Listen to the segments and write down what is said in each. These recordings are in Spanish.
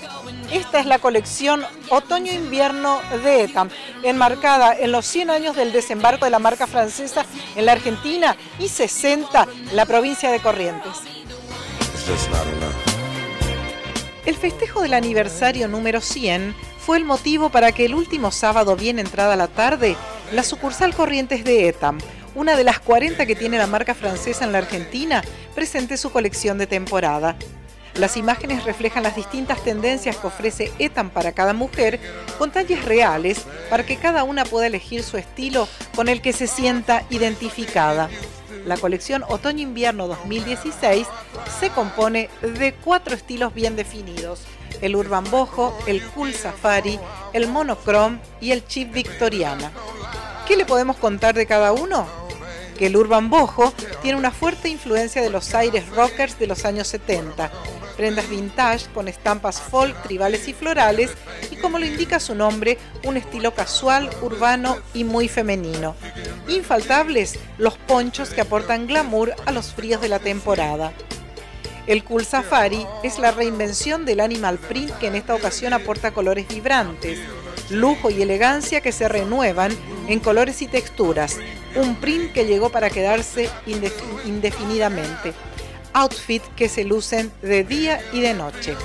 Esta es la colección Otoño-Invierno de Etam, enmarcada en los 100 años del desembarco de la marca francesa en la Argentina y 60 en la provincia de Corrientes. El festejo del aniversario número 100 fue el motivo para que el último sábado, bien entrada la tarde, la sucursal Corrientes de Etam, una de las 40 que tiene la marca francesa en la Argentina, presente su colección de temporada. Las imágenes reflejan las distintas tendencias que ofrece Etam para cada mujer, con talles reales, para que cada una pueda elegir su estilo con el que se sienta identificada. La colección Otoño-Invierno 2016 se compone de 4 estilos bien definidos: el Urban Boho, el Cool Safari, el Monochrome y el Chic Victoriana. ¿Qué le podemos contar de cada uno? Que el Urban Boho tiene una fuerte influencia de los aires rockers de los años 70, prendas vintage con estampas folk, tribales y florales, y como lo indica su nombre, un estilo casual, urbano y muy femenino. Infaltables los ponchos que aportan glamour a los fríos de la temporada. El Cool Safari es la reinvención del animal print, que en esta ocasión aporta colores vibrantes, lujo y elegancia que se renuevan en colores y texturas, un print que llegó para quedarse indefinidamente, outfit que se lucen de día y de noche.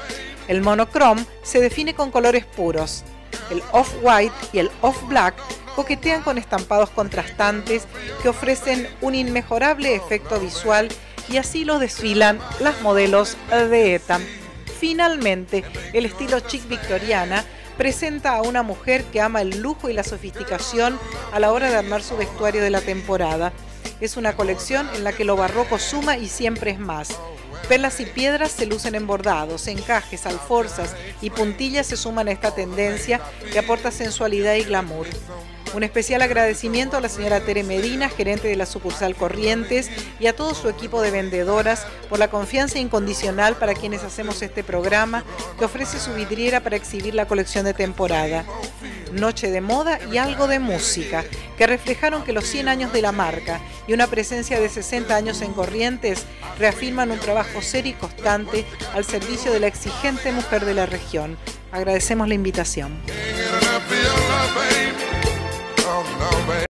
El Monochrome se define con colores puros, el off-white y el off-black coquetean con estampados contrastantes que ofrecen un inmejorable efecto visual, y así lo desfilan las modelos de Etam. Finalmente, el estilo chic victoriana presenta a una mujer que ama el lujo y la sofisticación a la hora de armar su vestuario de la temporada. Es una colección en la que lo barroco suma y siempre es más. Perlas y piedras se lucen en bordados, encajes, alforzas y puntillas se suman a esta tendencia que aporta sensualidad y glamour. Un especial agradecimiento a la señora Tere Medina, gerente de la sucursal Corrientes, y a todo su equipo de vendedoras por la confianza incondicional para quienes hacemos este programa, que ofrece su vidriera para exhibir la colección de temporada. Noche de moda y algo de música, que reflejaron que los 100 años de la marca y una presencia de 60 años en Corrientes reafirman un trabajo serio y constante al servicio de la exigente mujer de la región. Agradecemos la invitación.